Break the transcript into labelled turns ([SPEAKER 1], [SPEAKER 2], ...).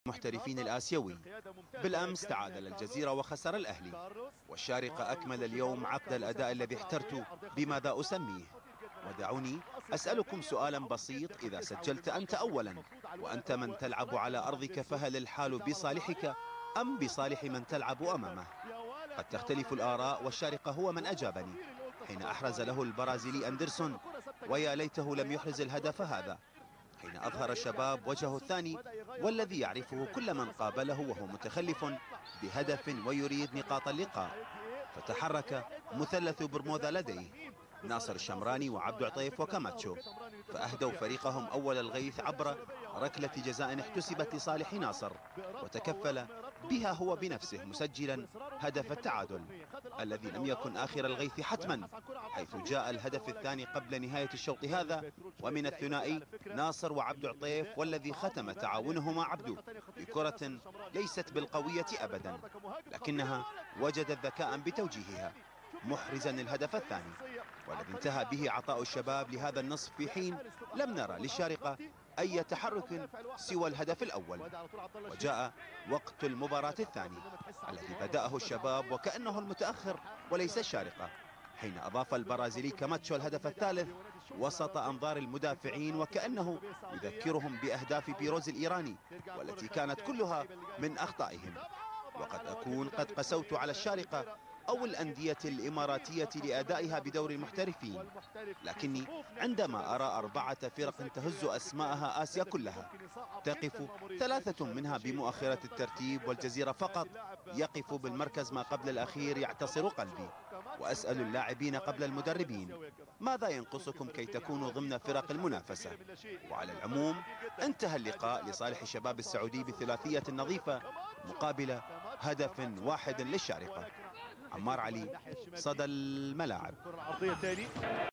[SPEAKER 1] المحترفين الآسيوي. بالأمس تعادل الجزيرة وخسر الأهلي، والشارقة أكمل اليوم عقد الأداء الذي احترت بماذا أسميه. ودعوني أسألكم سؤالا بسيط: إذا سجلت أنت أولا وأنت من تلعب على أرضك، فهل الحال بصالحك أم بصالح من تلعب أمامه؟ قد تختلف الآراء، والشارقة هو من أجابني حين أحرز له البرازيلي أندرسون، ويا ليته لم يحرز الهدف هذا. حين أظهر الشباب وجهه الثاني، والذي يعرفه كل من قابله، وهو متخلف بهدف ويريد نقاط اللقاء. فتحرك مثلث برمودا لديه ناصر الشمراني وعبد عطيف وكاماتشو، فأهدوا فريقهم أول الغيث عبر ركلة جزاء احتسبت لصالح ناصر، وتكفل بها هو بنفسه مسجلا هدف التعادل الذي لم يكن آخر الغيث حتما، حيث جاء الهدف الثاني قبل نهاية الشوط هذا، ومن الثنائي ناصر وعبد عطيف، والذي ختم تعاونهما عبدو بكرة ليست بالقوية أبدا، لكنها وجدت ذكاء بتوجيهها محرزا الهدف الثاني، والذي انتهى به عطاء الشباب لهذا النصف، في حين لم نرى للشارقة أي تحرك سوى الهدف الأول. وجاء وقت المباراة الثاني الذي بدأه الشباب وكأنه المتأخر وليس الشارقة، حين أضاف البرازيلي كاماتشو الهدف الثالث وسط أنظار المدافعين، وكأنه يذكرهم بأهداف بيروز الإيراني والتي كانت كلها من أخطائهم. وقد أكون قد قسوت على الشارقة أو الأندية الإماراتية لأدائها بدور المحترفين، لكني عندما أرى 4 فرق تهز أسماءها آسيا كلها، تقف 3 منها بمؤخرة الترتيب، والجزيرة فقط يقف بالمركز ما قبل الأخير، يعتصر قلبي. وأسأل اللاعبين قبل المدربين: ماذا ينقصكم كي تكونوا ضمن فرق المنافسة؟ وعلى العموم، انتهى اللقاء لصالح الشباب السعودي بثلاثية نظيفة مقابل هدف واحد للشارقة. عمار علي، صدى الملاعب.